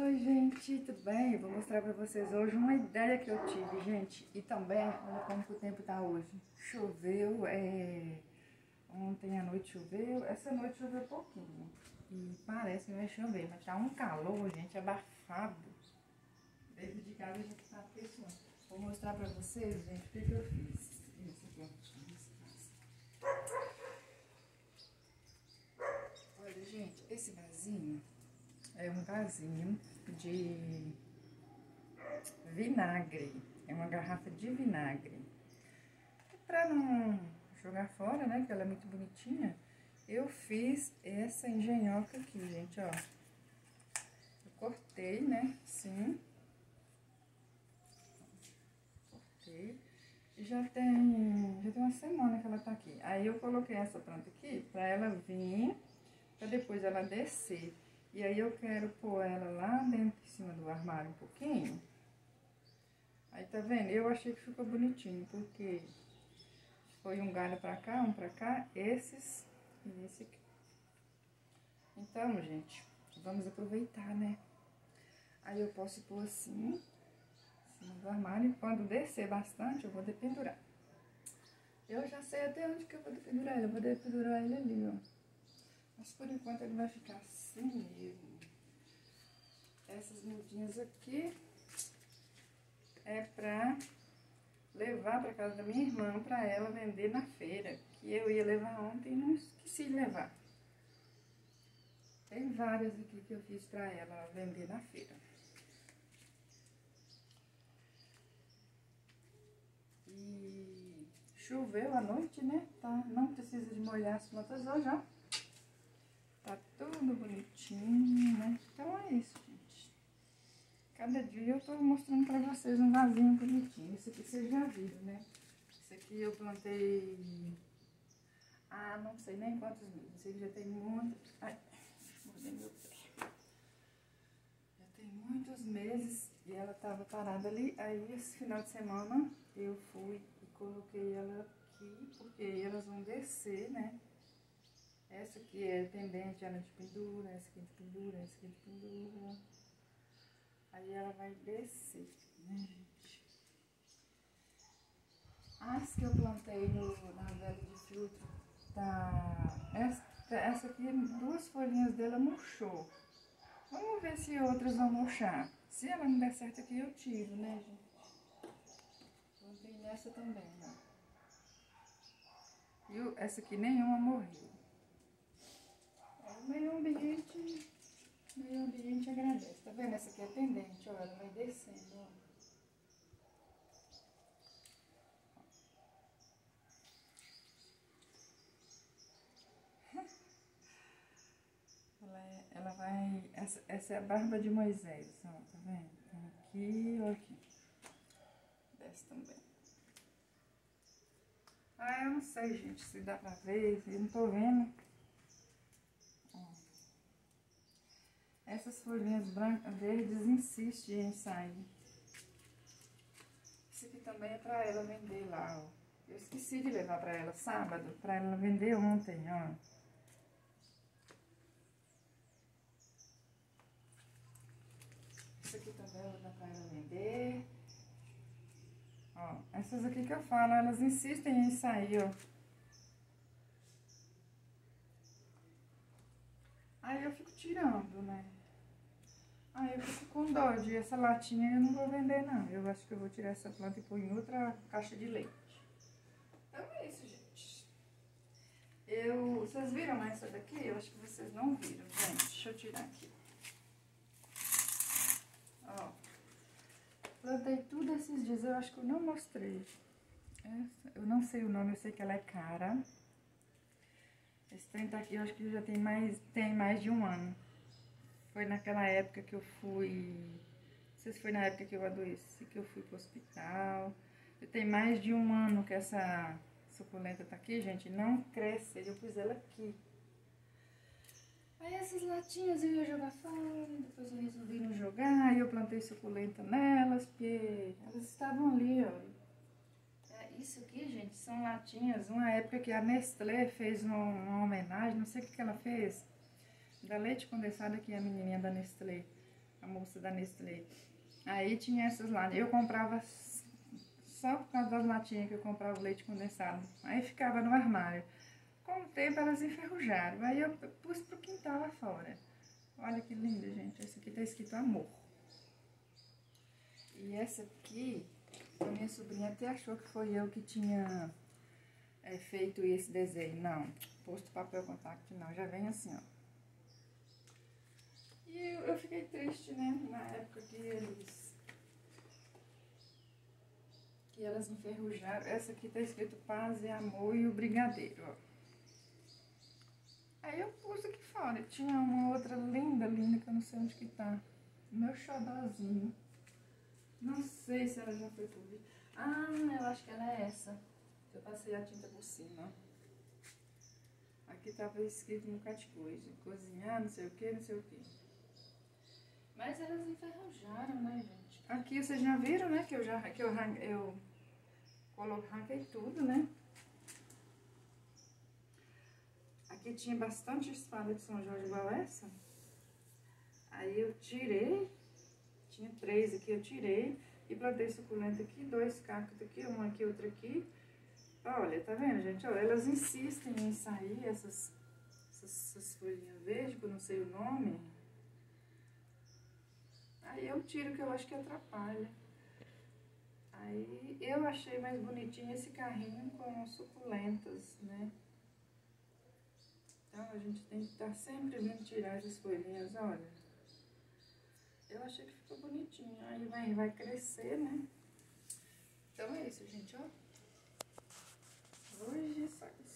Oi, gente, tudo bem? Vou mostrar pra vocês hoje uma ideia que eu tive, gente. E também, olha como que o tempo tá hoje. Choveu, ontem à noite choveu, essa noite choveu pouquinho. E parece que vai chover, mas tá um calor, gente, abafado. Dentro de casa a gente tá pessoando. Vou mostrar pra vocês, gente, o que eu fiz. Isso aqui, olha, gente, esse vasinho é um vasinho de vinagre. É uma garrafa de vinagre. Pra não jogar fora, né, que ela é muito bonitinha, eu fiz essa engenhoca aqui, gente, ó. Eu cortei, né, assim. Cortei. E já tem uma semana que ela tá aqui. Aí eu coloquei essa planta aqui pra ela vir, pra depois ela descer. E aí eu quero pôr ela lá dentro, em cima do armário um pouquinho. Aí tá vendo? Eu achei que ficou bonitinho, porque foi um galho pra cá, um pra cá, esses e esse aqui. Então, gente, vamos aproveitar, né? Aí eu posso pôr assim, em cima do armário, e quando descer bastante, eu vou dependurar. Eu já sei até onde que eu vou dependurar ele, eu vou dependurar ele ali, ó. Mas por enquanto ele vai ficar assim mesmo. Essas mudinhas aqui é pra levar pra casa da minha irmã, pra ela vender na feira, que eu ia levar ontem e não esqueci de levar. Tem várias aqui que eu fiz pra ela vender na feira. E choveu à noite, né? Tá? Não precisa de molhar as plantas hoje, ó. Tá tudo bonitinho, né? Então é isso, gente. Cada dia eu tô mostrando pra vocês um vasinho bonitinho. Esse aqui vocês já viram, né? Esse aqui eu plantei... Ah, não sei nem quantos meses. Esse aqui já tem muito... Ai, mordei meu pé. Já tem muitos meses e ela tava parada ali. Aí esse final de semana eu fui e coloquei ela aqui, porque elas vão descer, né? Essa aqui é pendente, ela é de pendura, essa aqui é de pendura, essa aqui é de pendura. Aí ela vai descer, né, gente? As que eu plantei na vela de filtro, tá... Essa aqui, duas folhinhas dela murchou. Vamos ver se outras vão murchar. Se ela não der certo aqui, eu tiro, né, gente? Plantei nessa também, ó. E essa aqui nenhuma morreu. O meio ambiente agradece. Tá vendo? Essa aqui é pendente, ó. Ela vai descendo, ó. Ela vai... Essa é a barba de Moisés, ó. Tá vendo? Então aqui, ó, aqui. Desce também. Ah, eu não sei, gente, se dá pra ver. Eu não tô vendo. Ó. Essas folhinhas brancas, verdes, insistem em sair. Esse aqui também é pra ela vender lá, ó. Eu esqueci de levar pra ela sábado, pra ela vender ontem, ó. Esse aqui também eu vou dar pra ela vender. Ó, essas aqui que eu falo, elas insistem em sair, ó. Aí eu fico tirando, né? Aí eu fico com dó de essa latinha eu não vou vender, não. Eu acho que eu vou tirar essa planta e pôr em outra caixa de leite. Então é isso, gente. Vocês viram essa daqui? Eu acho que vocês não viram, gente. Deixa eu tirar aqui. Ó. Plantei tudo esses dias, eu acho que eu não mostrei. Essa, eu não sei o nome, eu sei que ela é cara. Esse trem tá aqui, eu acho que já tem mais de um ano. Foi naquela época que eu fui... Não sei se foi na época que eu adoeci, que eu fui pro hospital. Já tem mais de um ano que essa suculenta tá aqui, gente. Não cresce, eu pus ela aqui. Aí essas latinhas eu ia jogar fora, depois eu resolvi não jogar. Aí eu plantei suculenta nelas, porque elas estavam ali, ó. Isso aqui, gente, são latinhas. Uma época que a Nestlé fez uma homenagem, não sei o que ela fez, da leite condensado, que é a menininha da Nestlé. a moça da Nestlé. Aí tinha essas lá. Eu comprava só por causa das latinhas que eu comprava o leite condensado. Aí ficava no armário. Com o tempo elas enferrujaram. Aí eu pus pro quintal lá fora. Olha que linda, gente. Essa aqui tá escrito amor. E essa aqui, a minha sobrinha até achou que foi eu que tinha feito esse desenho. Não, posto papel contact não. Já vem assim, ó. E eu fiquei triste, né? Na época que elas enferrujaram. Essa aqui tá escrito paz e amor e o brigadeiro, ó. Aí eu pus aqui fora. Tinha uma outra linda, linda, que eu não sei onde que tá. Meu xodózinho. Não sei se ela já foi publicada. Ah, eu acho que ela é essa. Eu passei a tinta por cima. Aqui tava escrito um bocado de coisa. Cozinhar, não sei o que, não sei o que. Mas elas enferrujaram, né, gente? Aqui vocês já viram, né, que eu arranquei tudo, né? Aqui tinha bastante espada de São Jorge igual essa. Aí eu tirei. Tinha 3 aqui, eu tirei. E plantei suculenta aqui, 2 cactos aqui, uma aqui, outra aqui. Olha, tá vendo, gente? Olha, elas insistem em sair, essas folhinhas verdes, que eu não sei o nome. Aí eu tiro, que eu acho que atrapalha. Aí eu achei mais bonitinho esse carrinho com suculentas, né? Então a gente tem que estar sempre vindo tirar essas folhinhas, olha. Eu achei que ficou bonitinho. Aí vai crescer, né? Então é isso, gente, ó. Hoje só